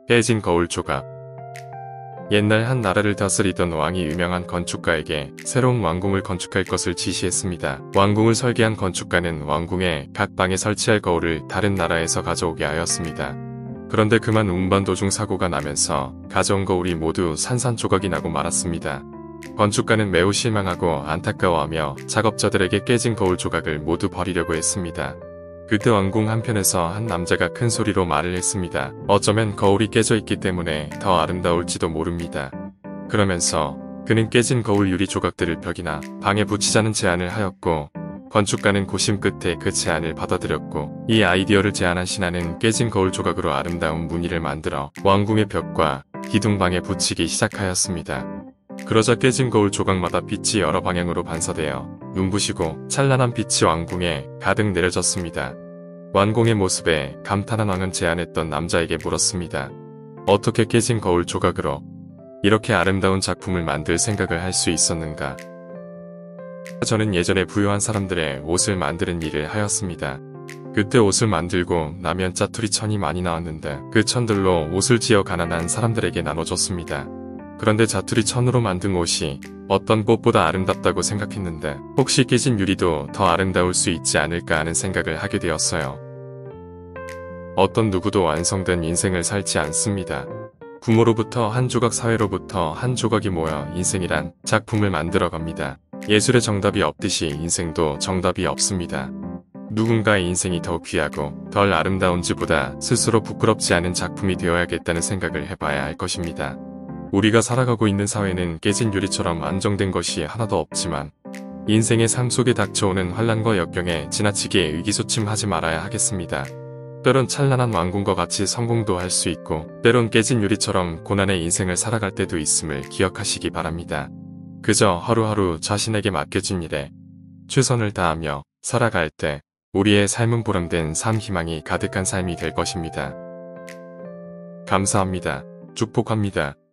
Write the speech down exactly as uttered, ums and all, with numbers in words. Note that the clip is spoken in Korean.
깨진 거울 조각. 옛날 한 나라를 다스리던 왕이 유명한 건축가에게 새로운 왕궁을 건축할 것을 지시했습니다. 왕궁을 설계한 건축가는 왕궁의 각 방에 설치할 거울을 다른 나라에서 가져오게 하였습니다. 그런데 그만 운반 도중 사고가 나면서 가져온 거울이 모두 산산조각이 나고 말았습니다. 건축가는 매우 실망하고 안타까워하며 작업자들에게 깨진 거울 조각을 모두 버리려고 했습니다. 그때 왕궁 한편에서 한 남자가 큰 소리로 말을 했습니다. 어쩌면 거울이 깨져 있기 때문에 더 아름다울지도 모릅니다. 그러면서 그는 깨진 거울 유리 조각들을 벽이나 방에 붙이자는 제안을 하였고, 건축가는 고심 끝에 그 제안을 받아들였고, 이 아이디어를 제안한 신하는 깨진 거울 조각으로 아름다운 무늬를 만들어 왕궁의 벽과 기둥방에 붙이기 시작하였습니다. 그러자 깨진 거울 조각마다 빛이 여러 방향으로 반사되어 눈부시고 찬란한 빛이 왕궁에 가득 내려졌습니다. 왕궁의 모습에 감탄한 왕은 제안했던 남자에게 물었습니다. 어떻게 깨진 거울 조각으로 이렇게 아름다운 작품을 만들 생각을 할 수 있었는가? 저는 예전에 부유한 사람들의 옷을 만드는 일을 하였습니다. 그때 옷을 만들고 나면 짜투리 천이 많이 나왔는데 그 천들로 옷을 지어 가난한 사람들에게 나눠줬습니다. 그런데 자투리 천으로 만든 옷이 어떤 꽃보다 아름답다고 생각했는데 혹시 깨진 유리도 더 아름다울 수 있지 않을까 하는 생각을 하게 되었어요. 어떤 누구도 완성된 인생을 살지 않습니다. 부모로부터 한 조각, 사회로부터 한 조각이 모여 인생이란 작품을 만들어갑니다. 예술의 정답이 없듯이 인생도 정답이 없습니다. 누군가의 인생이 더 귀하고 덜 아름다운지보다 스스로 부끄럽지 않은 작품이 되어야겠다는 생각을 해봐야 할 것입니다. 우리가 살아가고 있는 사회는 깨진 유리처럼 안정된 것이 하나도 없지만 인생의 삶 속에 닥쳐오는 환란과 역경에 지나치게 의기소침하지 말아야 하겠습니다. 때론 찬란한 왕궁과 같이 성공도 할 수 있고 때론 깨진 유리처럼 고난의 인생을 살아갈 때도 있음을 기억하시기 바랍니다. 그저 하루하루 자신에게 맡겨진 일에 최선을 다하며 살아갈 때 우리의 삶은 보람된 삶, 희망이 가득한 삶이 될 것입니다. 감사합니다. 축복합니다.